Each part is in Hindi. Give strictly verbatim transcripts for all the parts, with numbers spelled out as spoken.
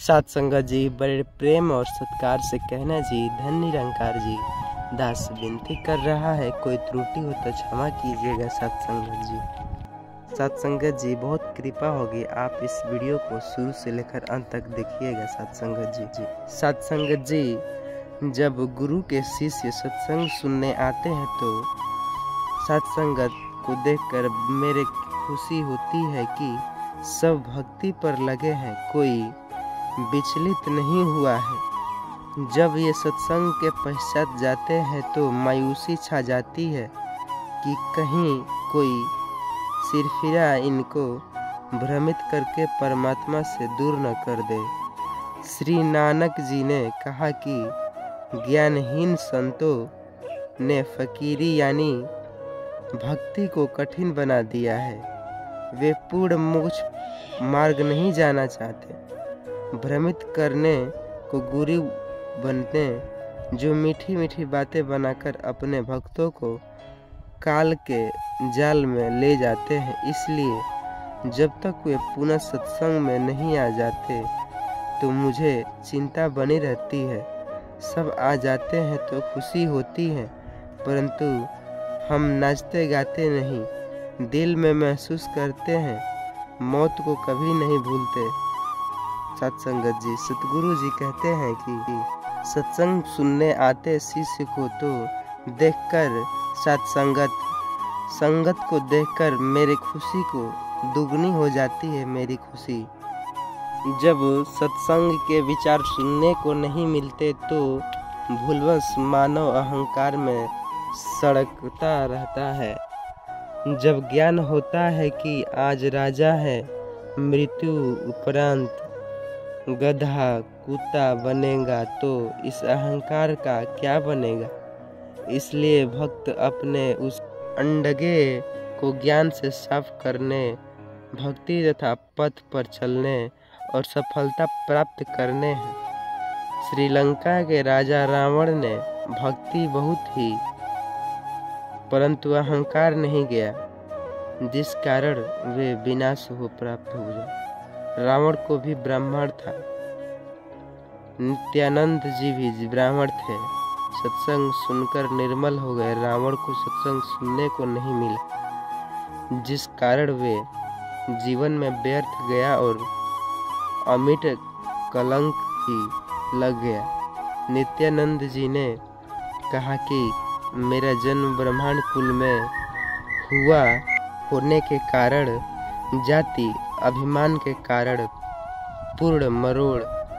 साथ संगत जी, बड़े प्रेम और सत्कार से कहना जी, धन निरंकार जी। दास विनती कर रहा है, कोई त्रुटि हो तो क्षमा कीजिएगा साथ संगत जी। साथ संगत जी, बहुत कृपा होगी, आप इस वीडियो को शुरू से लेकर अंत तक देखिएगा साथ संगत जी जी साथ संगत जी, जब गुरु के शिष्य सत्संग सुनने आते हैं तो साथ संगत को देखकर मेरे खुशी होती है कि सब भक्ति पर लगे हैं, कोई विचलित नहीं हुआ है। जब ये सत्संग के पश्चात जाते हैं तो मायूसी छा जाती है कि कहीं कोई सिरफिरा इनको भ्रमित करके परमात्मा से दूर न कर दे। श्री नानक जी ने कहा कि ज्ञानहीन संतों ने फकीरी यानी भक्ति को कठिन बना दिया है। वे पूर्ण मोक्ष मार्ग नहीं जाना चाहते, भ्रमित करने को गुरु बनते, जो मीठी मीठी बातें बनाकर अपने भक्तों को काल के जाल में ले जाते हैं। इसलिए जब तक वे पुनः सत्संग में नहीं आ जाते तो मुझे चिंता बनी रहती है। सब आ जाते हैं तो खुशी होती है, परंतु हम नाचते गाते नहीं, दिल में महसूस करते हैं, मौत को कभी नहीं भूलते। सत्संगत जी, सतगुरु जी कहते हैं कि सत्संग सुनने आते शिष्य को तो देखकर सत्संगत संगत को देखकर मेरी खुशी को दुगनी हो जाती है मेरी खुशी। जब सत्संग के विचार सुनने को नहीं मिलते तो भूलवश मानव अहंकार में सड़कता रहता है। जब ज्ञान होता है कि आज राजा है, मृत्यु उपरांत गधा कुत्ता बनेगा, तो इस अहंकार का क्या बनेगा। इसलिए भक्त अपने उस अंडगे को ज्ञान से साफ करने, भक्ति तथा पथ पर चलने और सफलता प्राप्त करने हैं। श्रीलंका के राजा रावण ने भक्ति बहुत ही, परंतु अहंकार नहीं गया, जिस कारण वे विनाश हो प्राप्त हो गए। रावण को भी ब्राह्मण था, नित्यानंद जी भी ब्राह्मण थे। सत्संग सुनकर निर्मल हो गए। रावण को सत्संग सुनने को नहीं मिला, जिस कारण वे जीवन में व्यर्थ गया और अमिट कलंक ही लग गया। नित्यानंद जी ने कहा कि मेरा जन्म ब्राह्मण कुल में हुआ होने के कारण, जाति अभिमान के कारण पूर्ण मरोड़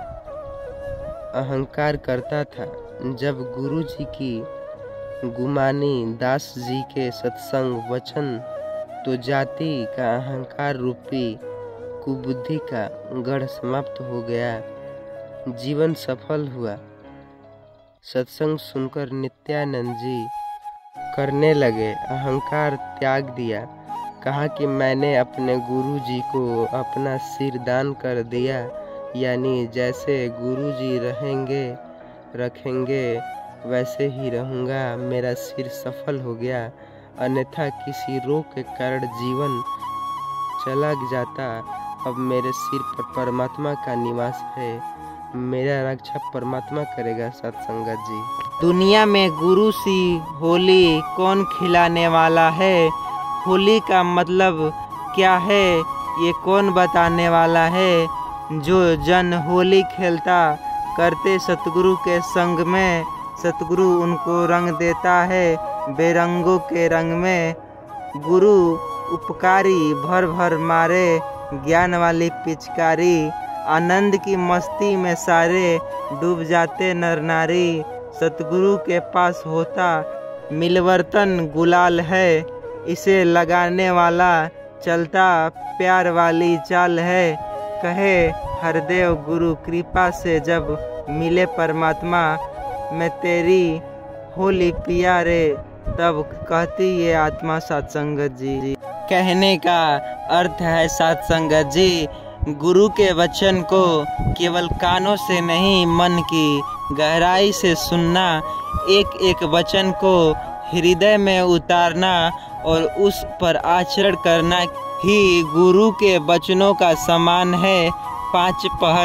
अहंकार करता था। जब गुरु जी की गुमानी दास जी के सत्संग वचन तो जाति का अहंकार रूपी कुबुद्धि का गढ़ समाप्त हो गया, जीवन सफल हुआ। सत्संग सुनकर नित्यानंद जी करने लगे, अहंकार त्याग दिया। कहा कि मैंने अपने गुरु जी को अपना सिर दान कर दिया, यानी जैसे गुरु जी रहेंगे रखेंगे वैसे ही रहूँगा। मेरा सिर सफल हो गया, अन्यथा किसी रोग के कारण जीवन चला जाता। अब मेरे सिर पर परमात्मा का निवास है, मेरा रक्षा परमात्मा करेगा। सत्संगत जी, दुनिया में गुरु सी होली कौन खिलाने वाला है। होली का मतलब क्या है ये कौन बताने वाला है। जो जन होली खेलता करते सतगुरु के संग में, सतगुरु उनको रंग देता है बेरंगों के रंग में। गुरु उपकारी भर भर मारे, ज्ञान वाली पिचकारी। आनंद की मस्ती में सारे डूब जाते नर नारी। सतगुरु के पास होता मिलवर्तन गुलाल है, इसे लगाने वाला चलता प्यार वाली चाल है। कहे हरदेव गुरु कृपा से जब मिले परमात्मा, मैं तेरी होली पिया रे, तब कहती ये आत्मा। सत्संगत जी, कहने का अर्थ है सत्संगत जी, गुरु के वचन को केवल कानों से नहीं मन की गहराई से सुनना, एक एक वचन को हृदय में उतारना और उस पर आचरण करना ही गुरु के वचनों का समान है। पांच पहर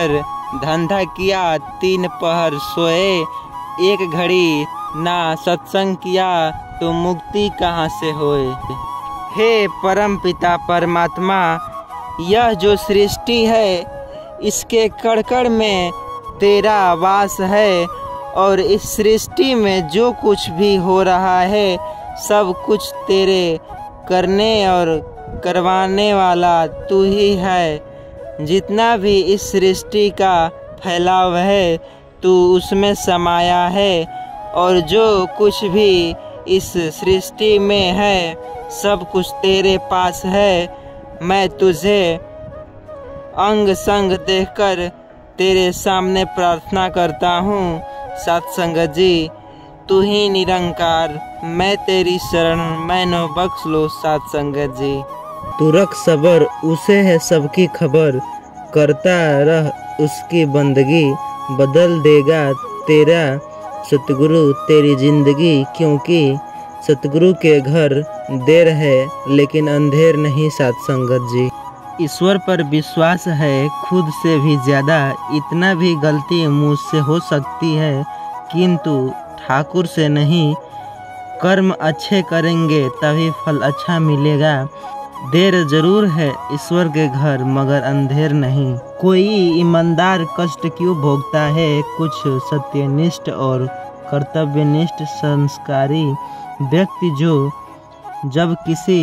धंधा किया तीन पहर सोए, एक घड़ी ना सत्संग किया तो मुक्ति कहाँ से होए। हे परम पिता परमात्मा, यह जो सृष्टि है इसके कड़कड़ में तेरा वास है, और इस सृष्टि में जो कुछ भी हो रहा है सब कुछ तेरे करने और करवाने वाला तू ही है। जितना भी इस सृष्टि का फैलाव है तू उसमें समाया है, और जो कुछ भी इस सृष्टि में है सब कुछ तेरे पास है। मैं तुझे अंग संग देखकर तेरे सामने प्रार्थना करता हूँ। सत्संगत जी, तू ही निरंकार, मैं तेरी शरण, मैंने बख्श लो सत्संगत जी। तू रख सबर, उसे है सबकी खबर, करता रह उसकी बंदगी, बदल देगा तेरा सतगुरु तेरी जिंदगी। क्योंकि सतगुरु के घर देर है लेकिन अंधेर नहीं सत्संगत जी। ईश्वर पर विश्वास है खुद से भी ज़्यादा, इतना भी गलती मुझसे हो सकती है किंतु ठाकुर से नहीं। कर्म अच्छे करेंगे तभी फल अच्छा मिलेगा। देर जरूर है ईश्वर के घर मगर अंधेर नहीं। कोई ईमानदार कष्ट क्यों भोगता है, कुछ सत्यनिष्ठ और कर्तव्यनिष्ठ संस्कारी व्यक्ति जो जब किसी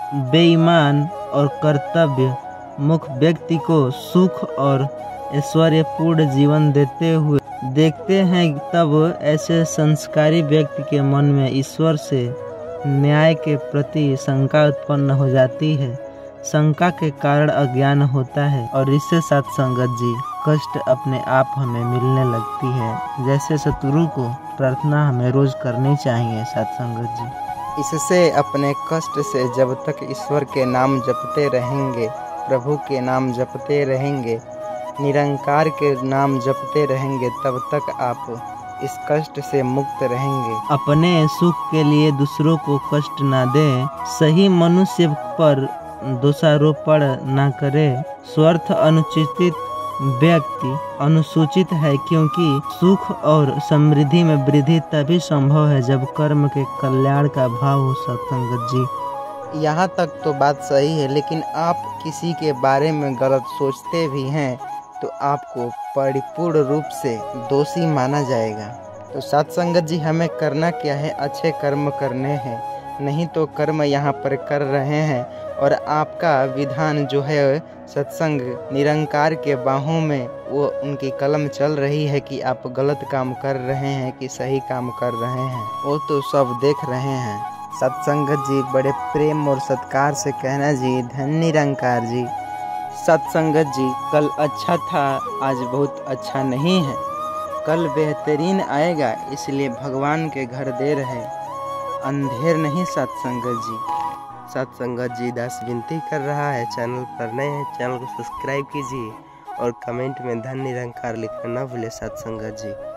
बेईमान और कर्तव्य मुख व्यक्ति को सुख और ऐश्वर्यपूर्ण जीवन देते हुए देखते हैं, तब ऐसे संस्कारी व्यक्ति के मन में ईश्वर से न्याय के प्रति शंका उत्पन्न हो जाती है। शंका के कारण अज्ञान होता है और इससे सत्संगत जी कष्ट अपने आप हमें मिलने लगती है। जैसे सतगुरु को प्रार्थना हमें रोज करनी चाहिए सत्संगत जी। इससे अपने कष्ट से जब तक ईश्वर के नाम जपते रहेंगे, प्रभु के नाम जपते रहेंगे, निरंकार के नाम जपते रहेंगे, तब तक आप इस कष्ट से मुक्त रहेंगे। अपने सुख के लिए दूसरों को कष्ट ना दे, सही मनुष्य पर दोषारोपण ना करे। स्वार्थ अनुचित व्यक्ति अनुसूचित है, क्योंकि सुख और समृद्धि में वृद्धि तभी संभव है जब कर्म के कल्याण का भाव हो सत्संगत जी। यहाँ तक तो बात सही है, लेकिन आप किसी के बारे में गलत सोचते भी हैं तो आपको परिपूर्ण रूप से दोषी माना जाएगा। तो सत्संगत जी, हमें करना क्या है? अच्छे कर्म करने हैं, नहीं तो कर्म यहाँ पर कर रहे हैं। और आपका विधान जो है सत्संग निरंकार के बाहों में वो उनकी कलम चल रही है कि आप गलत काम कर रहे हैं कि सही काम कर रहे हैं, वो तो सब देख रहे हैं। सत्संगत जी बड़े प्रेम और सत्कार से कहना जी, धन्य निरंकार जी। सत्संगत जी, कल अच्छा था आज बहुत अच्छा नहीं है, कल बेहतरीन आएगा, इसलिए भगवान के घर देर है, अंधेर नहीं सत्संगत जी। सत्संगत जी दास विनती कर रहा है, चैनल पर नए हैं चैनल को सब्सक्राइब कीजिए और कमेंट में धन्य निरंकार लिखना न भूले सत्संगत जी।